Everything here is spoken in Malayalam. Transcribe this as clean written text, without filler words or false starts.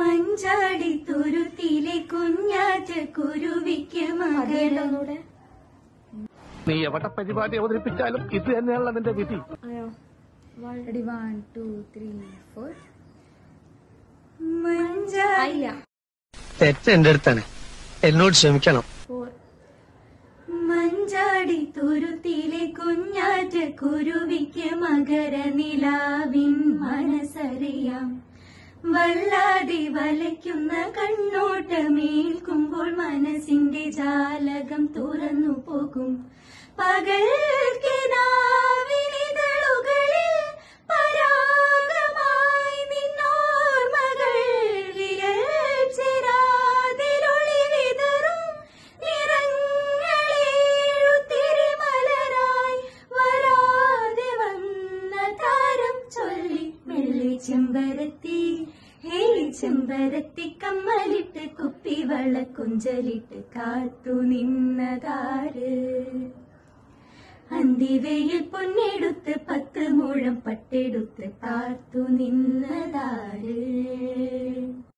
മഞ്ചാടി തുരുത്തിലെ കുഞ്ഞാറ്റ കുരുവിക്ക് മകളൂടെ. നീ എവിടെ പരിപാടി അവതരിപ്പിച്ചാലും ഇത് തന്നെയാണല്ലോ നിന്റെ വിധി. 1 2 3 4. മഞ്ചാടി തെറ്റ് എന്റെ അടുത്താണ്, എന്നോട് ക്ഷമിക്കണം. മഞ്ചാടി തുരുത്തിലെ കുഞ്ഞാറ്റ കുരുവിക്ക് മകര നിലാവിൻ മനസ്സറിയാം. വല്ലാതെ വലയ്ക്കുന്ന കണ്ണോട്ടമേൽക്കുമ്പോൾ മനസ്സിന്റെ ജാലകം തുറന്നു പോകും. പകൽക്കിനാവിനിതളുകളിൽ പരാഗമായി നിന്നോർമകൾ വിരൽ ചേരാതിലൊളി വിതറും നിറങ്ങളേഴു തിരിമലരായി വരാതെ വന്ന താരം ചൊല്ലി വെള്ളി ചെമ്പരത്തി. ചെമ്പരത്തി കമ്മലിട്ട് കുപ്പിവള കുഞ്ചലിട്ട് കാത്തു നിന്നതാര്? അന്തിവയിൽ പൊന്നെടുത്ത് 10 മുഴം പട്ടെടുത്ത് കാത്തു നിന്നതാര്?